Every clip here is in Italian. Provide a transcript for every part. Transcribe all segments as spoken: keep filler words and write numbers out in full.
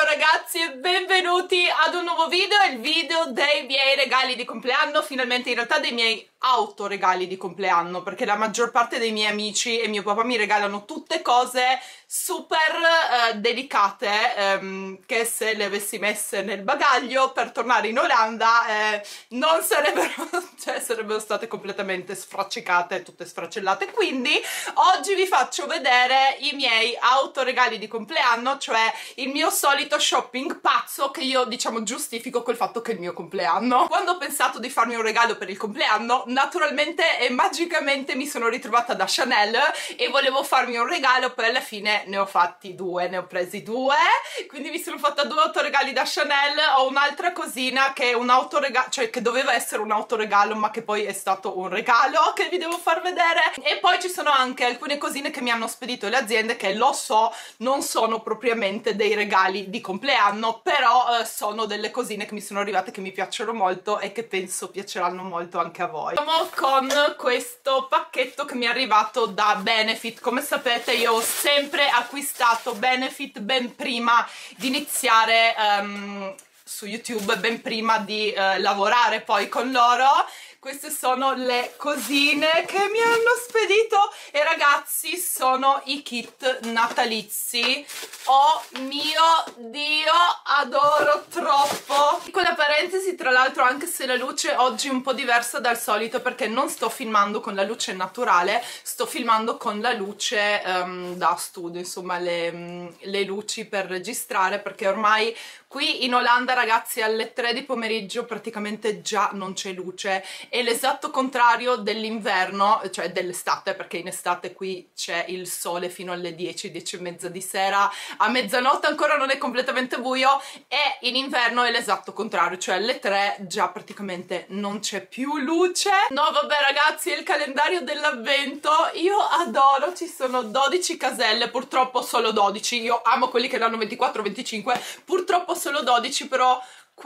ragazzi e benvenuti ad un nuovo video, il video dei miei regali di compleanno, finalmente in realtà dei miei autoregali di compleanno, perché la maggior parte dei miei amici e mio papà mi regalano tutte cose super eh, delicate ehm, che se le avessi messe nel bagaglio per tornare in Olanda eh, non sarebbero, cioè sarebbero state completamente sfraccicate, tutte sfracellate. Quindi oggi vi faccio vedere i miei autoregali di compleanno, cioè il mio solito shopping pazzo che io diciamo giustifico col fatto che è il mio compleanno. Quando ho pensato di farmi un regalo per il compleanno, naturalmente e magicamente mi sono ritrovata da Chanel e volevo farmi un regalo, poi alla fine ne ho fatti due, ne ho presi due, quindi mi sono fatta due autoregali da Chanel. Ho un'altra cosina che è un autoregalo, cioè che doveva essere un autoregalo ma che poi è stato un regalo che vi devo far vedere, e poi ci sono anche alcune cosine che mi hanno spedito le aziende che lo so non sono propriamente dei regali di compleanno, però eh, sono delle cosine che mi sono arrivate che mi piacciono molto e che penso piaceranno molto anche a voi. Andiamo con questo pacchetto che mi è arrivato da Benefit. Come sapete io ho sempre acquistato Benefit ben prima di iniziare um, su YouTube, ben prima di uh, lavorare poi con loro. Queste sono le cosine che mi hanno spedito e ragazzi sono i kit natalizi. Oh mio Dio, adoro troppo! Piccola parentesi, tra l'altro, anche se la luce oggi è un po' diversa dal solito perché non sto filmando con la luce naturale, sto filmando con la luce um, da studio, insomma le, um, le luci per registrare, perché ormai qui in Olanda ragazzi alle tre di pomeriggio praticamente già non c'è luce. È l'esatto contrario dell'inverno, cioè dell'estate, perché in estate qui c'è il sole fino alle dieci, dieci e mezza di sera, a mezzanotte ancora non è completamente buio, e in inverno è l'esatto contrario, cioè alle tre già praticamente non c'è più luce. No vabbè ragazzi, è il calendario dell'avvento, io adoro, ci sono dodici caselle, purtroppo solo dodici, io amo quelli che danno ventiquattro venticinque, purtroppo solo dodici, però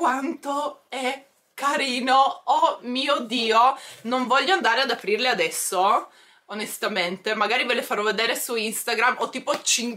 quanto è carino, oh mio Dio. Non voglio andare ad aprirle adesso, onestamente, magari ve le farò vedere su Instagram. Ho tipo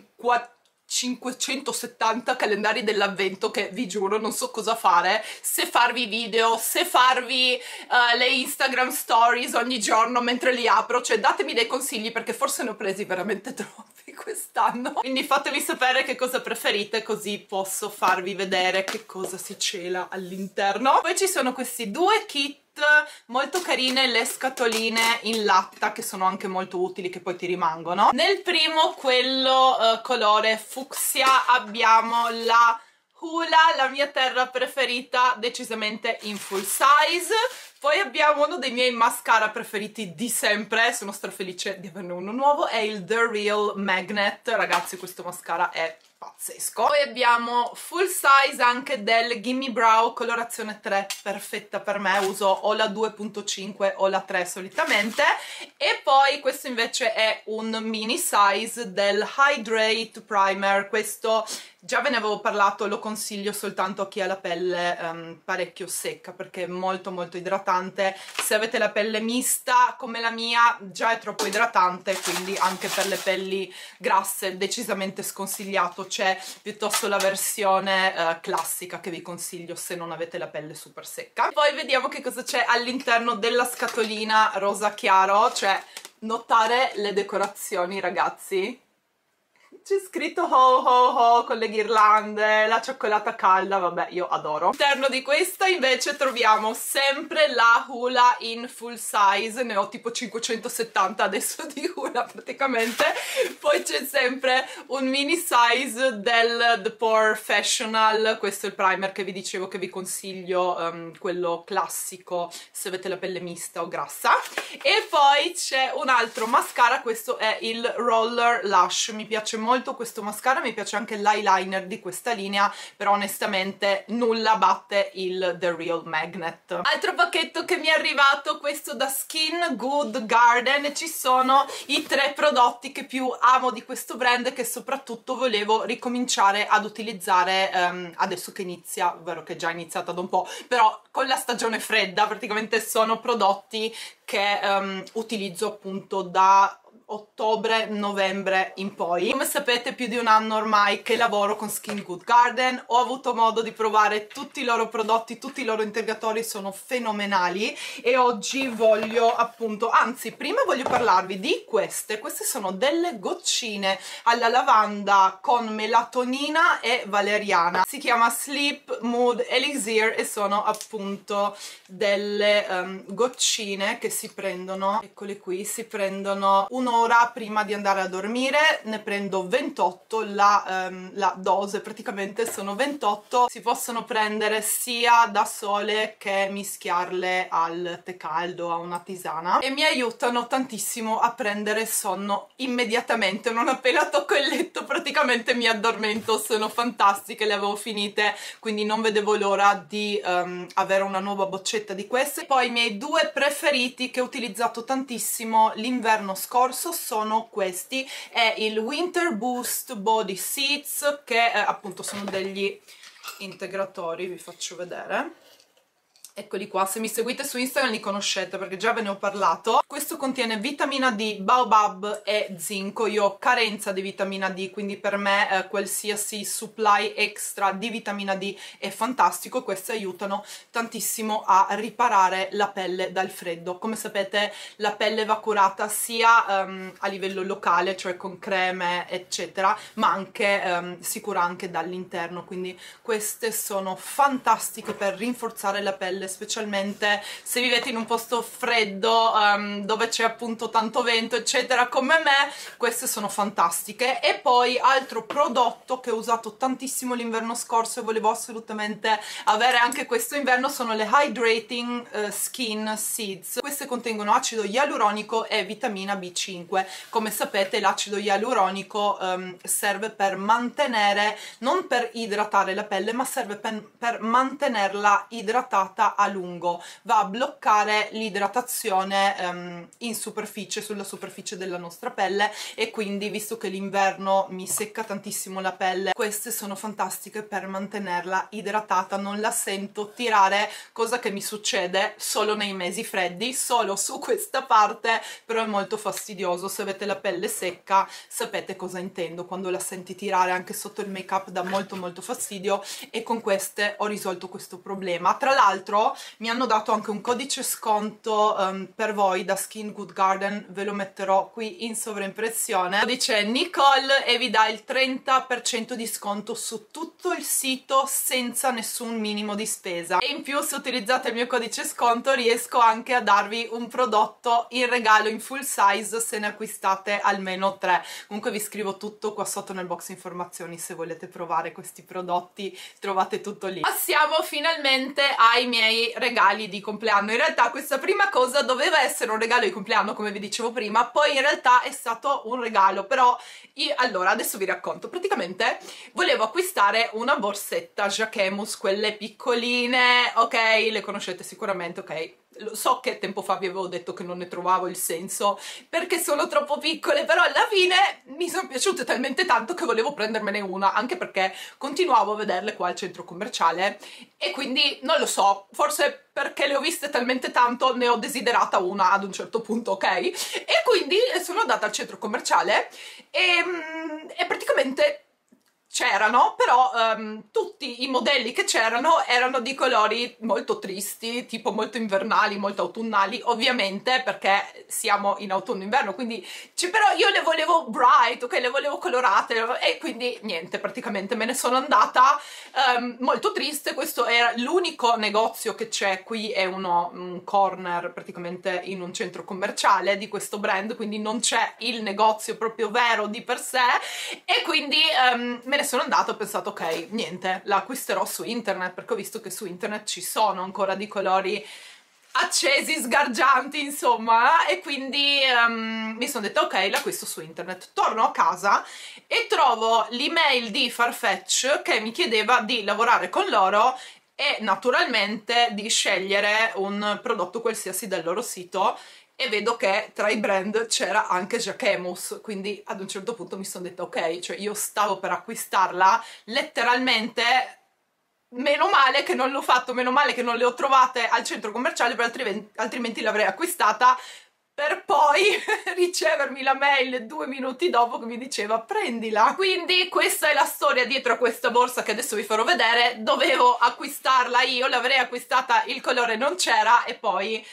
cinquecentosettanta calendari dell'avvento che vi giuro non so cosa fare, se farvi video, se farvi uh, le Instagram stories ogni giorno mentre li apro, cioè datemi dei consigli perché forse ne ho presi veramente troppi quest'anno, quindi fatemi sapere che cosa preferite così posso farvi vedere che cosa si cela all'interno. Poi ci sono questi due kit molto carine, le scatoline in latta che sono anche molto utili, che poi ti rimangono. Nel primo, quello uh, colore fucsia, abbiamo la Hoola, la mia terra preferita, decisamente in full size. Poi abbiamo uno dei miei mascara preferiti di sempre, sono strafelice di averne uno nuovo, è il The Real Magnet. Ragazzi, questo mascara è pazzesco. Poi abbiamo full size anche del Gimme Brow colorazione tre, perfetta per me, uso o la due punto cinque o la tre solitamente. E poi questo invece è un mini size del Hydrate Primer. Questo già ve ne avevo parlato, lo consiglio soltanto a chi ha la pelle um, parecchio secca perché è molto molto idratante. Se avete la pelle mista come la mia già è troppo idratante, quindi anche per le pelli grasse decisamente sconsigliato. C'è piuttosto la versione uh, classica che vi consiglio se non avete la pelle super secca. Poi vediamo che cosa c'è all'interno della scatolina rosa chiaro, cioè notare le decorazioni ragazzi. C'è scritto ho ho ho con le ghirlande, la cioccolata calda, vabbè io adoro. All'interno di questa invece troviamo sempre la Hoola in full size, ne ho tipo cinquecentosettanta adesso di Hoola praticamente. Poi c'è sempre un mini size del The Pore Professional, questo è il primer che vi dicevo che vi consiglio, um, quello classico se avete la pelle mista o grassa. E poi c'è un altro mascara, questo è il Roller Lush, mi piace molto molto questo mascara, mi piace anche l'eyeliner di questa linea, però onestamente nulla batte il The Real Magnet. Altro pacchetto che mi è arrivato, questo da Skin Good Garden, e ci sono i tre prodotti che più amo di questo brand e che soprattutto volevo ricominciare ad utilizzare um, adesso che inizia, ovvero che è già iniziata da un po', però con la stagione fredda. Praticamente sono prodotti che um, utilizzo appunto da ottobre-novembre in poi. Come sapete, più di un anno ormai che lavoro con Skin Good Garden, ho avuto modo di provare tutti i loro prodotti, tutti i loro integratori sono fenomenali e oggi voglio appunto, anzi prima voglio parlarvi di queste, queste sono delle goccine alla lavanda con melatonina e valeriana, si chiama Sleep Mood Elixir e sono appunto delle um, goccine che si prendono, eccole qui, si prendono un'ora prima di andare a dormire, ne prendo ventotto, la, um, la dose praticamente sono ventotto, si possono prendere sia da sole che mischiarle al tè caldo, a una tisana e mi aiutano tantissimo a prendere sonno immediatamente, non appena tocco il letto praticamente mi addormento, sono fantastiche, le avevo finite quindi non vedevo l'ora di um, avere una nuova boccetta di queste. Poi i miei due preferiti che ho utilizzato tantissimo l'inverno scorso sono questi, è il Winter Boost Body Seeds che eh, appunto sono degli integratori, vi faccio vedere. Eccoli qua, se mi seguite su Instagram li conoscete perché già ve ne ho parlato. Questo contiene vitamina D, baobab e zinco. Io ho carenza di vitamina D, quindi per me eh, qualsiasi supply extra di vitamina D è fantastico. Queste aiutano tantissimo a riparare la pelle dal freddo. Come sapete la pelle va curata sia um, a livello locale, cioè con creme eccetera, ma anche um, si cura anche dall'interno, quindi queste sono fantastiche per rinforzare la pelle, specialmente se vivete in un posto freddo um, dove c'è appunto tanto vento eccetera come me, queste sono fantastiche. E poi altro prodotto che ho usato tantissimo l'inverno scorso e volevo assolutamente avere anche questo inverno sono le Hydrating uh, Skin Seeds. Queste contengono acido ialuronico e vitamina B cinque. Come sapete l'acido ialuronico um, serve per mantenere, non per idratare la pelle, ma serve per, per mantenerla idratata a lungo, va a bloccare l'idratazione um, in superficie, sulla superficie della nostra pelle e quindi visto che l'inverno mi secca tantissimo la pelle, queste sono fantastiche per mantenerla idratata, non la sento tirare, cosa che mi succede solo nei mesi freddi, solo su questa parte, però è molto fastidioso. Se avete la pelle secca sapete cosa intendo, quando la senti tirare anche sotto il make up dà molto molto fastidio e con queste ho risolto questo problema. Tra l'altro mi hanno dato anche un codice sconto um, per voi da Skin Good Garden, ve lo metterò qui in sovraimpressione, dice Nicole e vi dà il trenta per cento di sconto su tutto il sito senza nessun minimo di spesa e in più se utilizzate il mio codice sconto riesco anche a darvi un prodotto in regalo in full size se ne acquistate almeno tre. Comunque vi scrivo tutto qua sotto nel box informazioni, se volete provare questi prodotti trovate tutto lì. Passiamo finalmente ai miei regali di compleanno. In realtà questa prima cosa doveva essere un regalo di compleanno come vi dicevo prima, poi in realtà è stato un regalo, però io, allora adesso vi racconto. Praticamente volevo acquistare una borsetta Jacquemus, quelle piccoline, ok, le conoscete sicuramente, ok. So che tempo fa vi avevo detto che non ne trovavo il senso perché sono troppo piccole, però alla fine mi sono piaciute talmente tanto che volevo prendermene una, anche perché continuavo a vederle qua al centro commerciale e quindi non lo so, forse perché le ho viste talmente tanto ne ho desiderata una ad un certo punto, ok? E quindi sono andata al centro commerciale e, e praticamente c'erano, però um, tutti i modelli che c'erano erano di colori molto tristi, tipo molto invernali, molto autunnali, ovviamente perché siamo in autunno-inverno, quindi però io le volevo bright, ok, le volevo colorate e quindi niente, praticamente me ne sono andata um, molto triste. Questo era l'unico negozio che c'è qui, è uno, un corner praticamente in un centro commerciale di questo brand, quindi non c'è il negozio proprio vero di per sé e quindi um, me ne sono andata, ho pensato ok, niente, la acquisterò su internet perché ho visto che su internet ci sono ancora di colori accesi, sgargianti, insomma, e quindi um, mi sono detta ok, l'acquisto su internet. Torno a casa e trovo l'email di Farfetch che mi chiedeva di lavorare con loro e naturalmente di scegliere un prodotto qualsiasi del loro sito e vedo che tra i brand c'era anche Jacquemus, quindi ad un certo punto mi sono detta ok, cioè io stavo per acquistarla letteralmente, meno male che non l'ho fatto, meno male che non le ho trovate al centro commerciale, per altrimenti, altrimenti l'avrei acquistata per poi ricevermi la mail due minuti dopo che mi diceva prendila. Quindi questa è la storia dietro a questa borsa che adesso vi farò vedere. Dovevo acquistarla io, l'avrei acquistata, il colore non c'era e poi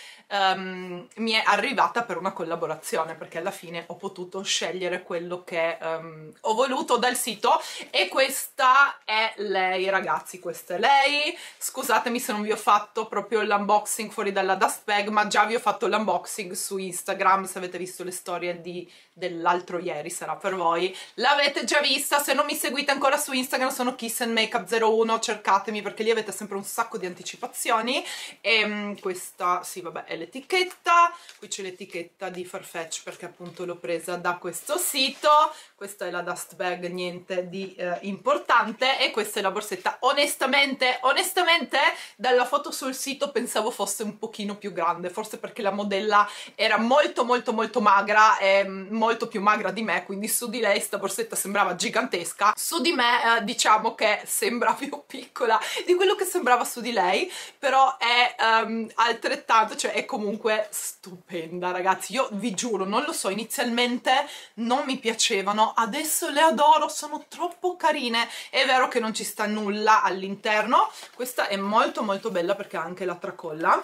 Um, mi è arrivata per una collaborazione, perché alla fine ho potuto scegliere quello che um, ho voluto dal sito. E questa è lei, ragazzi, questa è lei. Scusatemi se non vi ho fatto proprio l'unboxing fuori dalla dust bag, ma già vi ho fatto l'unboxing su Instagram. Se avete visto le storie di, dell'altro ieri sarà per voi, l'avete già vista. Se non mi seguite ancora su Instagram sono Kiss and Makeup zero uno, cercatemi perché lì avete sempre un sacco di anticipazioni. E um, questa, sì vabbè, è l'etichetta, qui c'è l'etichetta di Farfetch perché appunto l'ho presa da questo sito. Questa è la dust bag, niente di eh, importante, e questa è la borsetta. Onestamente, onestamente dalla foto sul sito pensavo fosse un pochino più grande, forse perché la modella era molto molto molto magra, e molto più magra di me, quindi su di lei sta borsetta sembrava gigantesca, su di me eh, diciamo che sembra più piccola di quello che sembrava su di lei, però è um, altrettanto, cioè è comunque stupenda, ragazzi. Io vi giuro, non lo so, inizialmente non mi piacevano, adesso le adoro, sono troppo carine. È vero che non ci sta nulla all'interno, questa è molto molto bella perché ha anche la tracolla.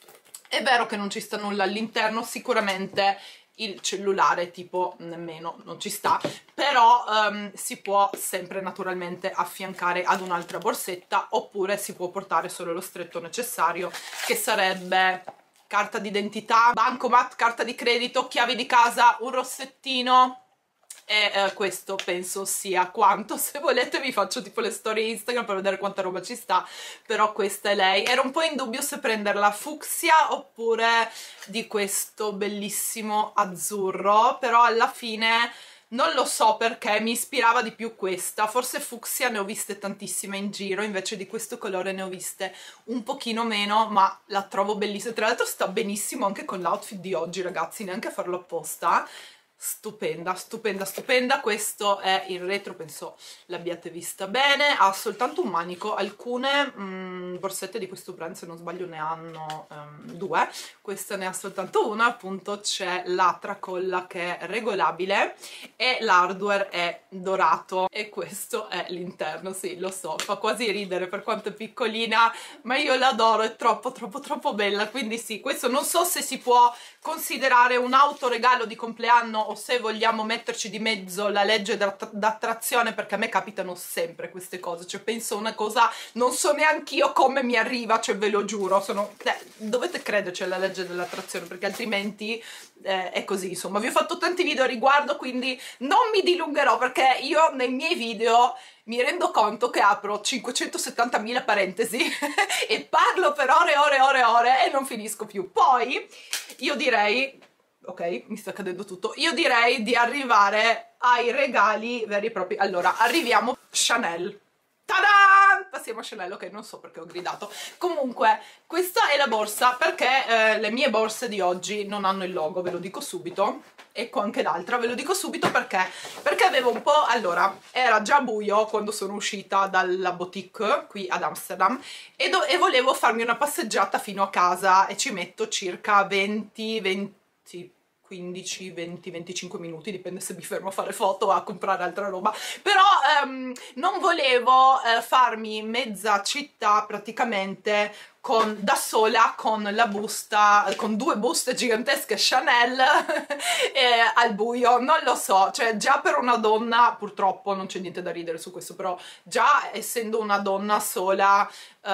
È vero che non ci sta nulla all'interno, sicuramente il cellulare tipo nemmeno non ci sta, però um, si può sempre naturalmente affiancare ad un'altra borsetta, oppure si può portare solo lo stretto necessario, che sarebbe carta d'identità, bancomat, carta di credito, chiavi di casa, un rossettino. E eh, questo penso sia quanto. Se volete vi faccio tipo le storie Instagram per vedere quanta roba ci sta, però questa è lei. Ero un po' in dubbio se prenderla fucsia oppure di questo bellissimo azzurro, però alla fine non lo so perché mi ispirava di più questa. Forse fucsia ne ho viste tantissime in giro, invece di questo colore ne ho viste un pochino meno, ma la trovo bellissima. Tra l'altro sta benissimo anche con l'outfit di oggi, ragazzi, neanche a farlo apposta. Stupenda, stupenda, stupenda. Questo è il retro, penso l'abbiate vista bene. Ha soltanto un manico, alcune mh, borsette di questo brand se non sbaglio ne hanno um, due, questa ne ha soltanto una. Appunto c'è la tracolla che è regolabile e l'hardware è dorato, e questo è l'interno. Sì, lo so, fa quasi ridere per quanto è piccolina, ma io l'adoro, è troppo troppo troppo bella. Quindi sì, questo non so se si può considerare un autoregalo di compleanno o se vogliamo metterci di mezzo la legge d'attrazione, perché a me capitano sempre queste cose, cioè penso una cosa, non so neanche io come mi arriva, cioè ve lo giuro, sono, eh, dovete crederci alla legge dell'attrazione perché altrimenti eh, è così. Insomma, vi ho fatto tanti video a riguardo, quindi non mi dilungherò perché io nei miei video mi rendo conto che apro cinquecentosettantamila parentesi e parlo per ore e ore e ore e ore e non finisco più. Poi io direi, ok, mi sta cadendo tutto, io direi di arrivare ai regali veri e propri. Allora, arriviamo Chanel. Ta-da! Passiamo a Chanel, ok, non so perché ho gridato. Comunque, questa è la borsa, perché eh, le mie borse di oggi non hanno il logo, ve lo dico subito. Ecco anche l'altra, ve lo dico subito perché. Perché avevo un po'... Allora, era già buio quando sono uscita dalla boutique qui ad Amsterdam e, e volevo farmi una passeggiata fino a casa e ci metto circa venti, venti... quindici, venti, venticinque minuti, dipende se mi fermo a fare foto o a comprare altra roba, però um, non volevo uh, farmi mezza città praticamente con, da sola con la busta, con due buste gigantesche Chanel eh, al buio, non lo so, cioè già per una donna, purtroppo non c'è niente da ridere su questo, però già essendo una donna sola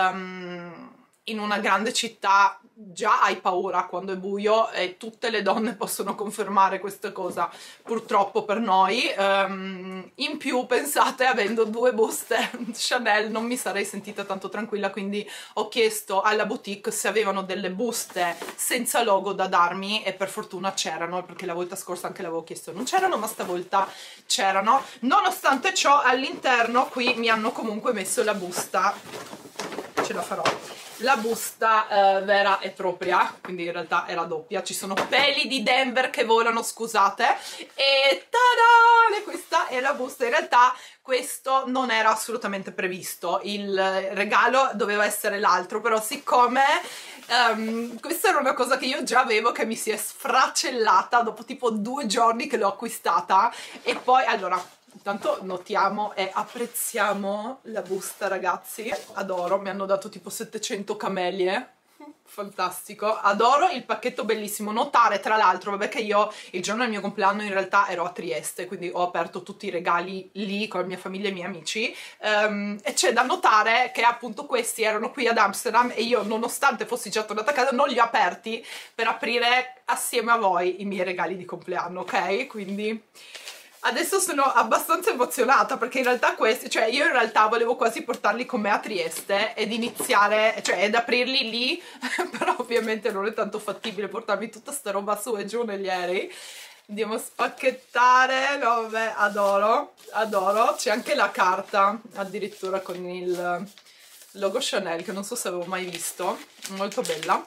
um, in una grande città già hai paura quando è buio, e tutte le donne possono confermare questa cosa purtroppo per noi. Um, in più pensate, avendo due buste Chanel non mi sarei sentita tanto tranquilla, quindi ho chiesto alla boutique se avevano delle buste senza logo da darmi e per fortuna c'erano, perché la volta scorsa anche l'avevo chiesto, non c'erano, ma stavolta c'erano. Nonostante ciò all'interno qui mi hanno comunque messo la busta, ce la farò. La busta eh, vera e propria, quindi in realtà era doppia, ci sono peli di Denver che volano, scusate, e tada! E questa è la busta. In realtà questo non era assolutamente previsto, il regalo doveva essere l'altro, però siccome um, questa era una cosa che io già avevo, che mi si è sfracellata dopo tipo due giorni che l'ho acquistata, e poi allora... Intanto notiamo e apprezziamo la busta, ragazzi. Adoro, mi hanno dato tipo settecento camelie. Fantastico. Adoro il pacchetto, bellissimo. Notare tra l'altro, vabbè, che io il giorno del mio compleanno in realtà ero a Trieste, quindi ho aperto tutti i regali lì con la mia famiglia e i miei amici, um, e c'è da notare che appunto questi erano qui ad Amsterdam e io, nonostante fossi già tornata a casa, non li ho aperti per aprire assieme a voi i miei regali di compleanno, ok? Quindi... adesso sono abbastanza emozionata perché in realtà questi, cioè io in realtà volevo quasi portarli con me a Trieste ed iniziare, cioè ed aprirli lì, però ovviamente non è tanto fattibile portarmi tutta sta roba su e giù negli aerei. Andiamo a spacchettare, no, vabbè, adoro, adoro, c'è anche la carta addirittura con il logo Chanel che non so se avevo mai visto, molto bella.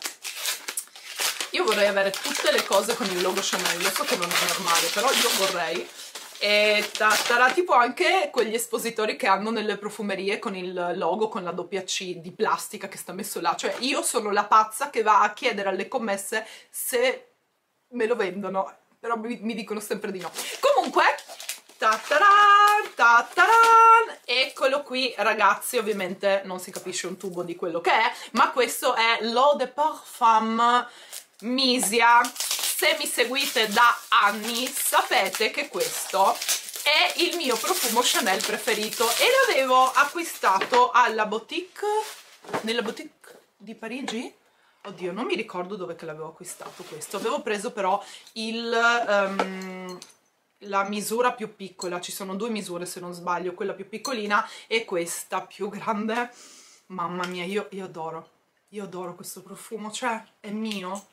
Io vorrei avere tutte le cose con il logo Chanel, lo so che non è normale, però io vorrei. E sarà tipo anche quegli espositori che hanno nelle profumerie con il logo, con la doppia C di plastica che sta messo là. Cioè io sono la pazza che va a chiedere alle commesse se me lo vendono, però mi, mi dicono sempre di no. Comunque, ta-taran, ta-taran, eccolo qui, ragazzi. Ovviamente non si capisce un tubo di quello che è, ma questo è l'Eau de Parfum Misia. Se mi seguite da anni sapete che questo è il mio profumo Chanel preferito e l'avevo acquistato alla boutique, nella boutique di Parigi. Oddio, non mi ricordo dove che l'avevo acquistato questo. Avevo preso però il, um, la misura più piccola, ci sono due misure se non sbaglio, quella più piccolina e questa più grande. Mamma mia, io, io adoro, io adoro questo profumo, cioè è mio.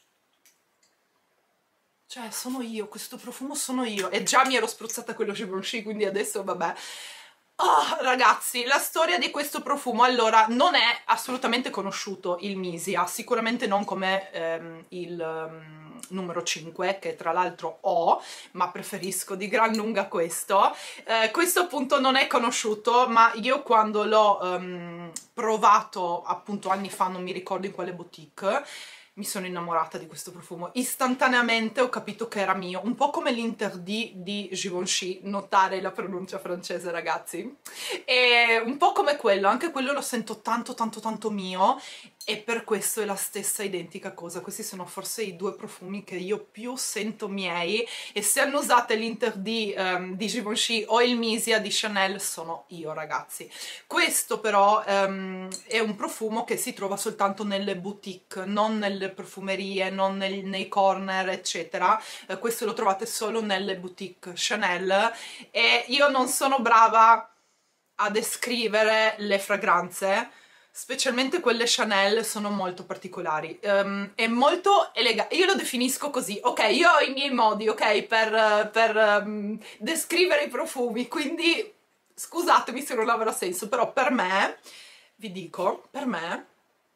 Cioè, sono io, questo profumo sono io. E già mi ero spruzzata quello Givenchy, quindi adesso vabbè. Oh, ragazzi, la storia di questo profumo, allora, non è assolutamente conosciuto il Misia, sicuramente non come ehm, il um, numero cinque, che tra l'altro ho, ma preferisco di gran lunga questo. Eh, questo appunto non è conosciuto, ma io quando l'ho um, provato appunto anni fa, non mi ricordo in quale boutique, mi sono innamorata di questo profumo. Istantaneamente ho capito che era mio, un po' come l'Interdit di Givenchy, notare la pronuncia francese, ragazzi. E un po' come quello, anche quello lo sento tanto tanto tanto mio e per questo è la stessa identica cosa. Questi sono forse i due profumi che io più sento miei e se annusate l'Interdit um, di Givenchy o il Misia di Chanel sono io, ragazzi. Questo però um, è un profumo che si trova soltanto nelle boutique, non nelle profumerie, non nel, nei corner eccetera. Eh, questo lo trovate solo nelle boutique Chanel e io non sono brava a descrivere le fragranze, specialmente quelle Chanel sono molto particolari, um, è molto elegante, io lo definisco così, ok, io ho i miei modi, ok, per, per um, descrivere i profumi, quindi scusatemi se non avrà senso, però per me, vi dico, per me,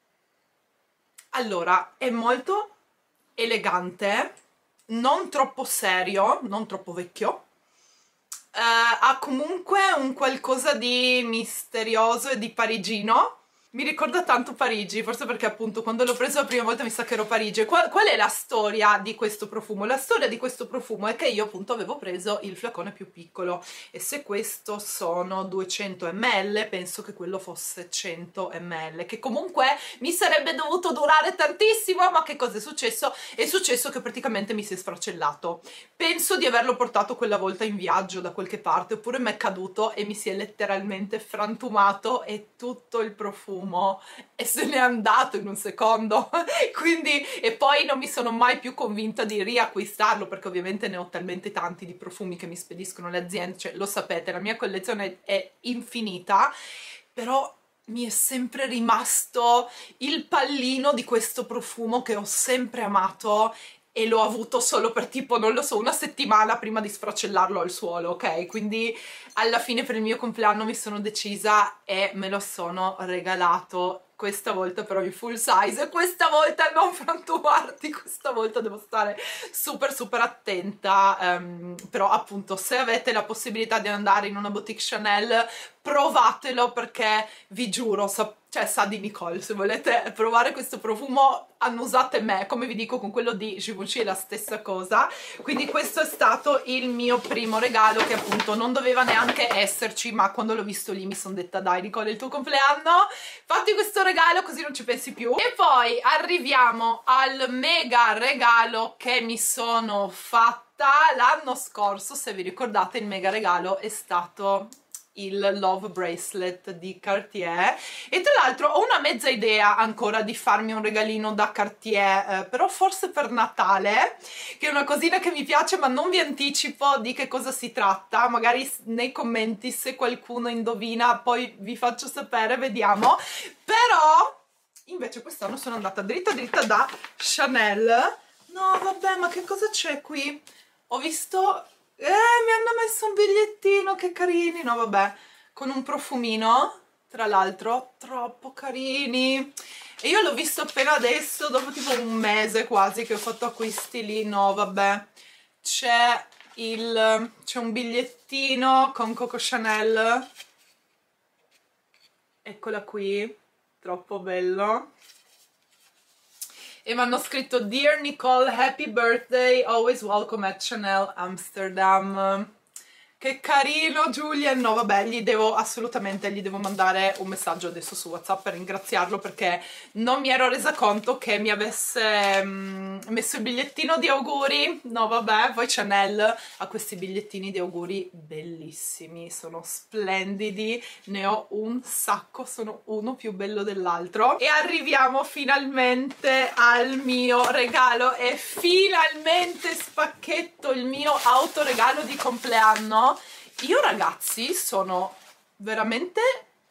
allora, è molto elegante, non troppo serio, non troppo vecchio, uh, ha comunque un qualcosa di misterioso e di parigino. Mi ricorda tanto Parigi, forse perché appunto quando l'ho preso la prima volta mi sa che ero a Parigi. Qual, qual è la storia di questo profumo? La storia di questo profumo è che io appunto avevo preso il flacone più piccolo e se questo sono duecento millilitri, penso che quello fosse cento millilitri, che comunque mi sarebbe dovuto durare tantissimo, ma che cosa è successo? È successo che praticamente mi si è sfracellato. Penso di averlo portato quella volta in viaggio da qualche parte, oppure mi è caduto e mi si è letteralmente frantumato e tutto il profumo e se n'è andato in un secondo quindi, e poi non mi sono mai più convinta di riacquistarlo perché ovviamente ne ho talmente tanti di profumi che mi spediscono le aziende, cioè lo sapete, la mia collezione è infinita, però mi è sempre rimasto il pallino di questo profumo che ho sempre amato e l'ho avuto solo per tipo, non lo so, una settimana prima di sfracellarlo al suolo, ok? Quindi alla fine per il mio compleanno mi sono decisa e me lo sono regalato questa volta però in full size, e questa volta non frantumarti, questa volta devo stare super super attenta, um, però appunto se avete la possibilità di andare in una boutique Chanel provatelo, perché vi giuro, sa, cioè sa di Nicole, se volete provare questo profumo annusate me, come vi dico con quello di Givenchy è la stessa cosa. Quindi questo è stato il mio primo regalo, che appunto non doveva neanche esserci, ma quando l'ho visto lì mi sono detta dai Nicole, è il tuo compleanno, fatti questo regalo così non ci pensi più. E poi arriviamo al mega regalo che mi sono fatta l'anno scorso. Se vi ricordate, il mega regalo è stato il Love Bracelet di Cartier, e tra l'altro ho una mezza idea ancora di farmi un regalino da Cartier, eh, però forse per Natale, che è una cosina che mi piace, ma non vi anticipo di che cosa si tratta, magari nei commenti se qualcuno indovina poi vi faccio sapere, vediamo. Però invece quest'anno sono andata dritta dritta da Chanel. No vabbè, ma che cosa c'è qui? Ho visto... Eh, mi hanno messo un bigliettino, che carini, no vabbè, con un profumino, tra l'altro, troppo carini. E io l'ho visto appena adesso, dopo tipo un mese quasi che ho fatto acquisti lì, no vabbè. C'è il, c'è un bigliettino con Coco Chanel, eccola qui, troppo bello. E mi hanno scritto Dear Nicole, happy birthday, always welcome at Chanel Amsterdam. Che carino Julian, no vabbè, gli devo assolutamente, gli devo mandare un messaggio adesso su WhatsApp per ringraziarlo, perché non mi ero resa conto che mi avesse um, messo il bigliettino di auguri. No vabbè, poi Chanel ha questi bigliettini di auguri bellissimi, sono splendidi, ne ho un sacco, sono uno più bello dell'altro. E arriviamo finalmente al mio regalo, e finalmente spacchetto il mio autoregalo di compleanno. Io ragazzi sono veramente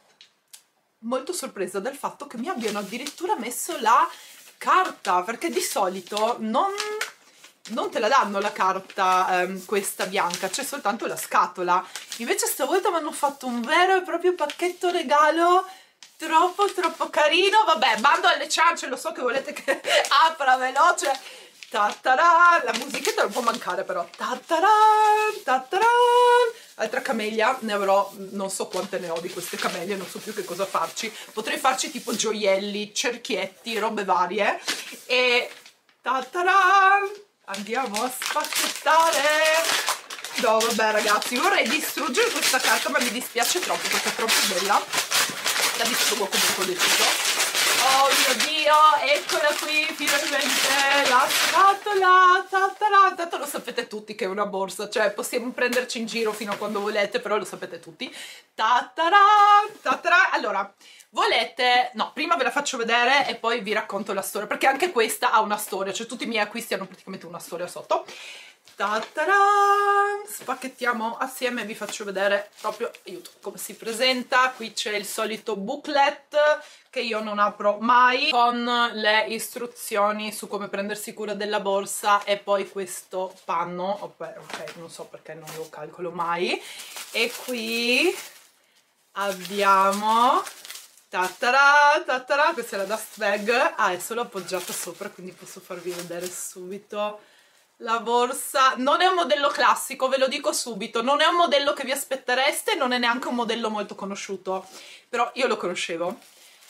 molto sorpresa del fatto che mi abbiano addirittura messo la carta, perché di solito non, non te la danno la carta, ehm, questa bianca, c'è soltanto la scatola. Invece stavolta mi hanno fatto un vero e proprio pacchetto regalo troppo troppo carino. Vabbè, bando alle ciance, lo so che volete che apra veloce. Ta-ta-ra, la musichetta non può mancare però. Ta-ta-ra, ta-ta-ra. Altra camelia, ne avrò, non so quante ne ho di queste camelie, non so più che cosa farci. Potrei farci tipo gioielli, cerchietti, robe varie. E ta-ta-ra, andiamo a spacchettare. No vabbè ragazzi, vorrei distruggere questa carta, ma mi dispiace troppo perché è troppo bella. La distruggo comunque del tutto. Oh mio Dio, eccola qui finalmente la scatola, ta-ta-ra. Tanto lo sapete tutti che è una borsa, cioè possiamo prenderci in giro fino a quando volete, però lo sapete tutti. Ta-ta-ra, ta-ta-ra. Allora, volete... No, prima ve la faccio vedere e poi vi racconto la storia, perché anche questa ha una storia, cioè tutti i miei acquisti hanno praticamente una storia sotto. Ta-ta-ra! Spacchettiamo assieme e vi faccio vedere proprio, aiuto, come si presenta. Qui c'è il solito booklet che io non apro mai, con le istruzioni su come prendersi cura della borsa, e poi questo panno, ok, non so perché non lo calcolo mai. E qui abbiamo... Ta-ta-ra, ta-ta-ra, questa è la dust bag. Ah, è solo appoggiata sopra, quindi posso farvi vedere subito la borsa. Non è un modello classico, ve lo dico subito, non è un modello che vi aspettereste, non è neanche un modello molto conosciuto, però io lo conoscevo.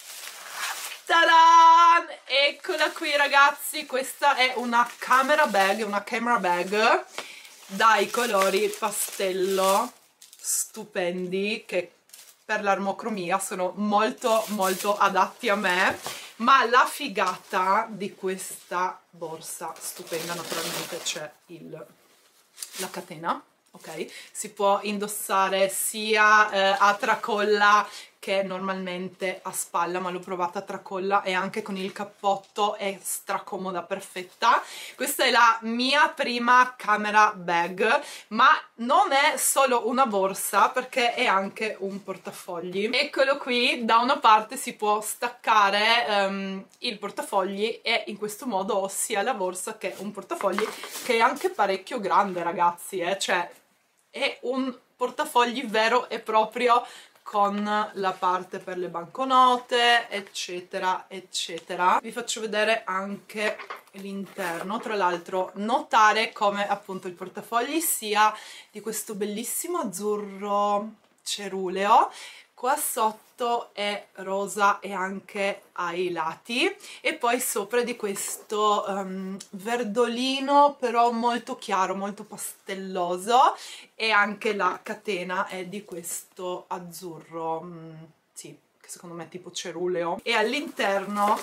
Ta-da! Eccola qui ragazzi, questa è una camera bag, una camera bag dai colori pastello stupendi, che per l'armocromia sono molto molto adatti a me. Ma la figata di questa borsa stupenda, naturalmente c'è la catena, ok? Si può indossare sia eh, a tracolla che normalmente a spalla, ma l'ho provata a tracolla e anche con il cappotto, è stracomoda, perfetta. Questa è la mia prima camera bag, ma non è solo una borsa perché è anche un portafogli. Eccolo qui, da una parte si può staccare um, il portafogli e in questo modo ho sia la borsa che un portafogli che è anche parecchio grande ragazzi, eh? Cioè è un portafogli vero e proprio con la parte per le banconote, eccetera eccetera. Vi faccio vedere anche l'interno. Tra l'altro notare come appunto il portafogli sia di questo bellissimo azzurro ceruleo, qua sotto è rosa e anche ai lati, e poi sopra di questo um, verdolino però molto chiaro, molto pastelloso, e anche la catena è di questo azzurro, mm, sì, che secondo me è tipo ceruleo. E all'interno,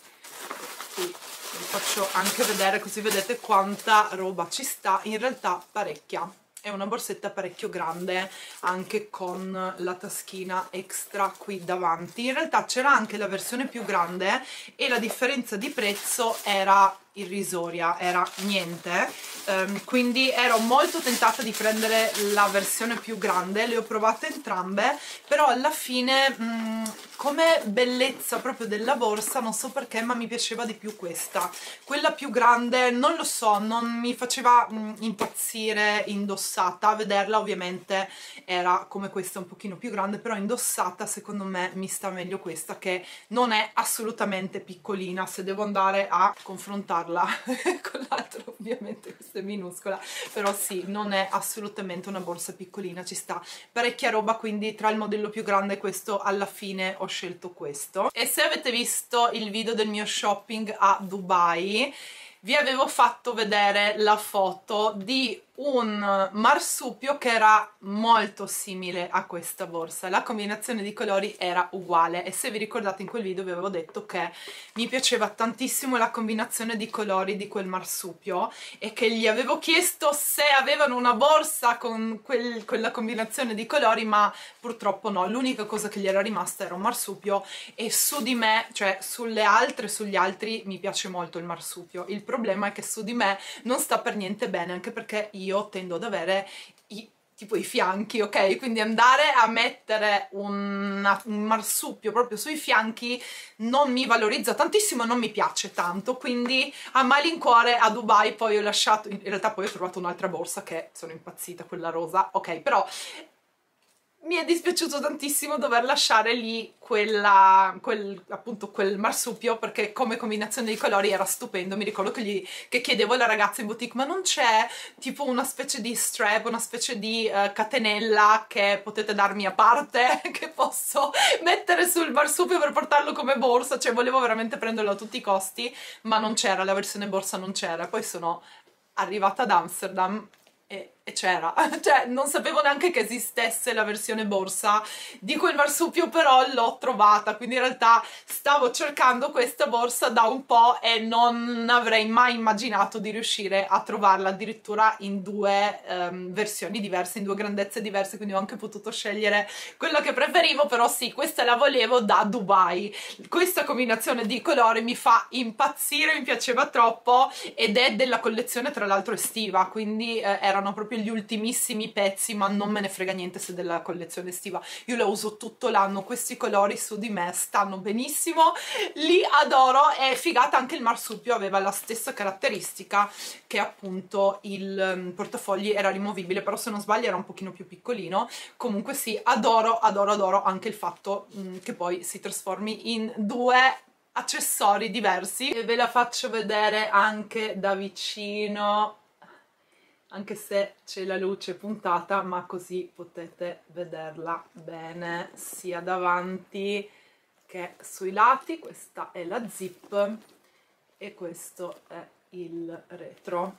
sì, vi faccio anche vedere così vedete quanta roba ci sta, in realtà parecchia. È una borsetta parecchio grande, anche con la taschina extra qui davanti. In realtà c'era anche la versione più grande e la differenza di prezzo era irrisoria, era niente, um, quindi ero molto tentata di prendere la versione più grande. Le ho provate entrambe, però alla fine mh, come bellezza proprio della borsa non so perché, ma mi piaceva di più questa. Quella più grande non lo so, non mi faceva mh, impazzire indossata. Vederla ovviamente era come questa, un pochino più grande, però indossata secondo me mi sta meglio questa, che non è assolutamente piccolina. Se devo andare a confrontarla con l'altra, ovviamente questa è minuscola, però sì, non è assolutamente una borsa piccolina, ci sta parecchia roba, quindi tra il modello più grande e questo alla fine ho scelto questo. E se avete visto il video del mio shopping a Dubai, vi avevo fatto vedere la foto di un marsupio che era molto simile a questa borsa. La combinazione di colori era uguale, e se vi ricordate in quel video vi avevo detto che mi piaceva tantissimo la combinazione di colori di quel marsupio e che gli avevo chiesto se avevano una borsa con quel, quella combinazione di colori, ma purtroppo no. L'unica cosa che gli era rimasta era un marsupio, e su di me, cioè sulle altre, sugli altri mi piace molto il marsupio. Il problema è che su di me non sta per niente bene, anche perché io io tendo ad avere i, tipo i fianchi, ok? Quindi andare a mettere una, un marsupio proprio sui fianchi non mi valorizza tantissimo, non mi piace tanto, quindi a malincuore a Dubai poi ho lasciato, in realtà poi ho trovato un'altra borsa che sono impazzita, quella rosa, ok, però mi è dispiaciuto tantissimo dover lasciare lì quella, quel, appunto quel marsupio, perché come combinazione di colori era stupendo. Mi ricordo che, gli, che chiedevo alla ragazza in boutique: ma non c'è tipo una specie di strap, una specie di uh, catenella che potete darmi a parte che posso mettere sul marsupio per portarlo come borsa? Cioè volevo veramente prenderlo a tutti i costi, ma non c'era, la versione borsa non c'era. Poi sono arrivata ad Amsterdam e, e c'era, cioè non sapevo neanche che esistesse la versione borsa di quel marsupio, però l'ho trovata, quindi in realtà stavo cercando questa borsa da un po' e non avrei mai immaginato di riuscire a trovarla addirittura in due um, versioni diverse, in due grandezze diverse, quindi ho anche potuto scegliere quella che preferivo. Però sì, questa la volevo da Dubai. Questa combinazione di colori mi fa impazzire, mi piaceva troppo, ed è della collezione tra l'altro estiva, quindi eh, erano proprio gli ultimissimi pezzi, ma non me ne frega niente se della collezione estiva, io la uso tutto l'anno. Questi colori su di me stanno benissimo, li adoro. E figata anche il marsupio, aveva la stessa caratteristica che appunto il um, portafogli era rimovibile, però se non sbaglio era un pochino più piccolino. Comunque sì, adoro adoro adoro anche il fatto um, che poi si trasformi in due accessori diversi. E ve la faccio vedere anche da vicino, anche se c'è la luce puntata, ma così potete vederla bene sia davanti che sui lati. Questa è la zip e questo è il retro.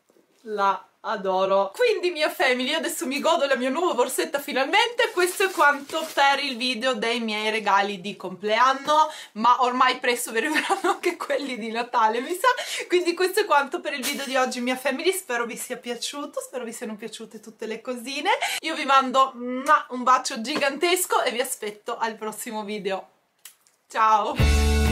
La adoro. Quindi mia family, io adesso mi godo la mia nuova borsetta finalmente. Questo è quanto per il video dei miei regali di compleanno, ma ormai presto vi arriveranno anche quelli di Natale, mi sa. Quindi questo è quanto per il video di oggi, mia family. Spero vi sia piaciuto, spero vi siano piaciute tutte le cosine. Io vi mando un bacio gigantesco e vi aspetto al prossimo video. Ciao!